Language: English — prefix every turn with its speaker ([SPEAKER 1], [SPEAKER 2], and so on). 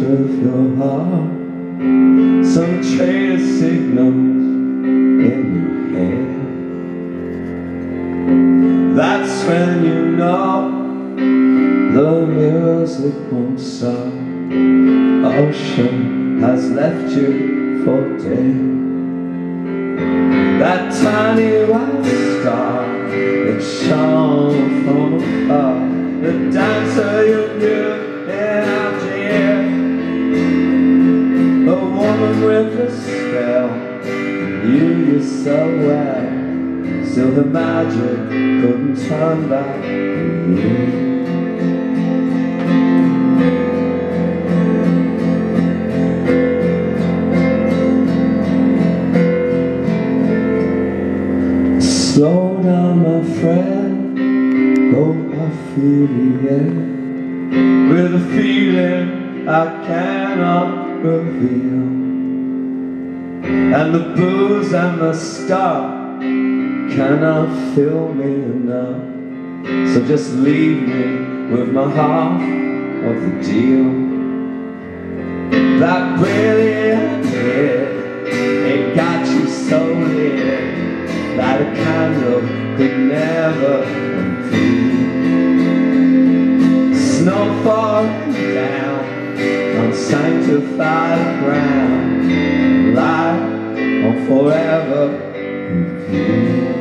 [SPEAKER 1] of your heart, some traitor signals in your head. That's when you know the music won't stop. Ocean has left you for dead. That tiny white star that shone from afar, the dancer you knew in Algiers, a woman with a spell you used so well. Still the magic couldn't turn back the years. Slow down, my friend, oh, I feel the air, with a feeling I cannot reveal. And the booze and the star cannot fill me enough, so just leave me with my half of the deal. That brilliant hit, it got you so lit that a candle could never complete. Snow falling down on sanctified ground, light on forever repeat.